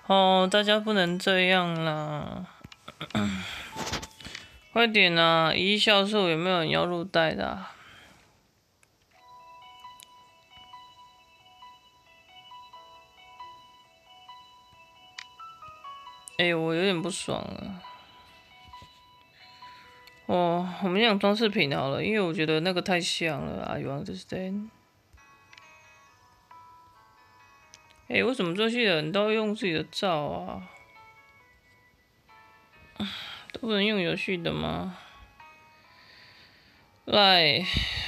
哦，大家不能这样啦！快点啊！一酵素有没有人要入袋的、啊？哎、我有点不爽了。哦，我们讲装饰品好了，因为我觉得那个太像了。I want to stand。哎、为什么这些人都用自己的照啊？都不能用游戏的吗？来，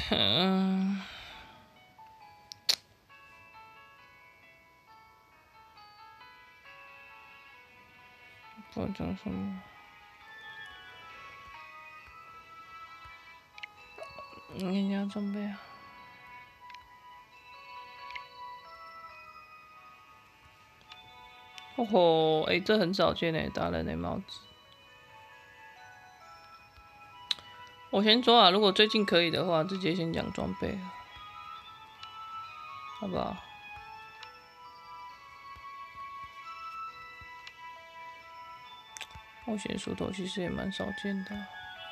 不知道讲什么。你要准备啊！哦吼，哎、这很少见诶，达人的帽子。我先抓啊，如果最近可以的话，直接先讲装备了，好不好？冒险斧头其实也蛮少见的。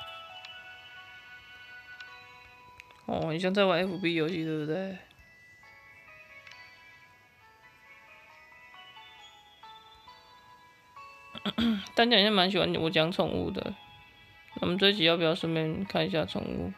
哦，你像在玩 FB 游戏对不对？单讲也蛮喜欢我讲宠物的。我们这集要不要顺便看一下宠物？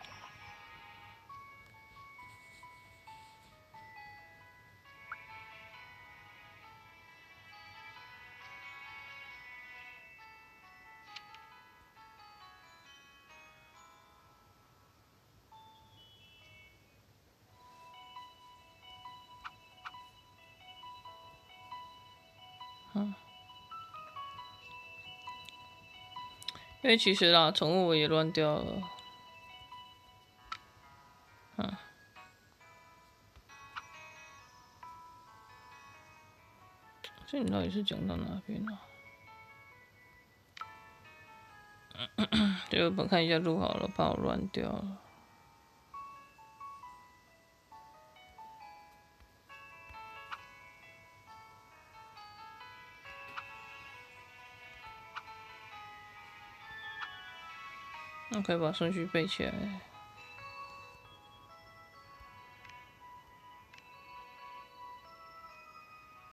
因为其实啦，宠物我也乱掉了。这你到底是讲到哪边啊？就我看一下录好了，怕我乱掉了。那可以把顺序背起来。